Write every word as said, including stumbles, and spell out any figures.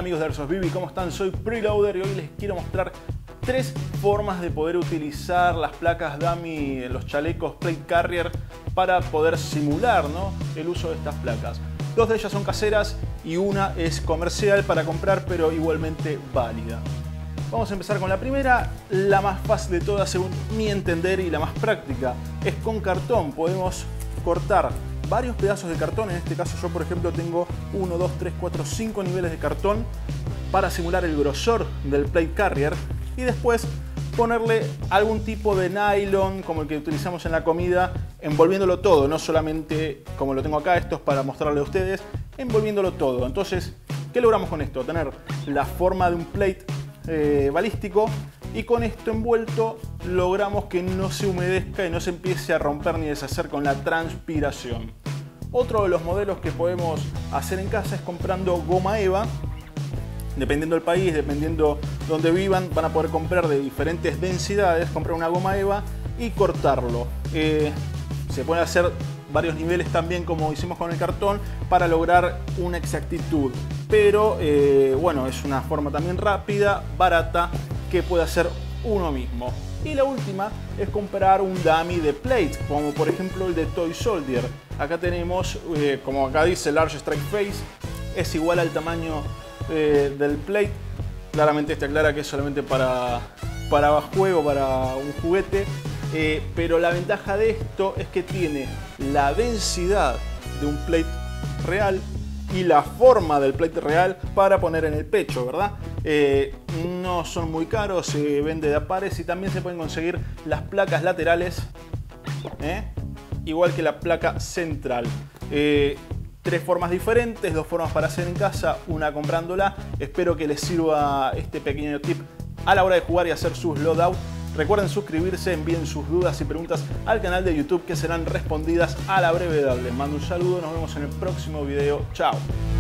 amigos de Airsoft Bibi? ¿Cómo están? Soy Preloader y hoy les quiero mostrar tres formas de poder utilizar las placas dummy en los chalecos Plate Carrier para poder simular, ¿no?, el uso de estas placas. Dos de ellas son caseras y una es comercial para comprar, pero igualmente válida. Vamos a empezar con la primera, la más fácil de todas según mi entender y la más práctica. Es con cartón. Podemos cortar varios pedazos de cartón. En este caso yo, por ejemplo, tengo uno, dos, tres, cuatro, cinco niveles de cartón para simular el grosor del Plate Carrier y después ponerle algún tipo de nylon como el que utilizamos en la comida, envolviéndolo todo, no solamente como lo tengo acá, esto es para mostrarle a ustedes, envolviéndolo todo. Entonces, ¿qué logramos con esto? Tener la forma de un plate eh, balístico, y con esto envuelto logramos que no se humedezca y no se empiece a romper ni deshacer con la transpiración. Otro de los modelos que podemos hacer en casa es comprando goma eva. Dependiendo del país, dependiendo donde vivan, van a poder comprar de diferentes densidades, comprar una goma eva y cortarlo. Eh, se pueden hacer varios niveles también, como hicimos con el cartón, para lograr una exactitud. Pero eh, bueno, es una forma también rápida, barata, que puede hacer uno mismo. Y la última es comprar un dummy de plate, como por ejemplo el de Toy Soldier. Acá tenemos, eh, como acá dice, Large Strike Face, es igual al tamaño Eh, del plate. Claramente está clara que es solamente para, para juego, para un juguete, eh, pero la ventaja de esto es que tiene la densidad de un plate real y la forma del plate real para poner en el pecho, ¿verdad? Eh, no son muy caros, se vende de a pares y también se pueden conseguir las placas laterales, ¿eh? igual que la placa central. Eh, Tres formas diferentes, dos formas para hacer en casa, una comprándola. Espero que les sirva este pequeño tip a la hora de jugar y hacer sus loadout. Recuerden suscribirse, envíen sus dudas y preguntas al canal de YouTube que serán respondidas a la brevedad. Les mando un saludo, nos vemos en el próximo video. Chao.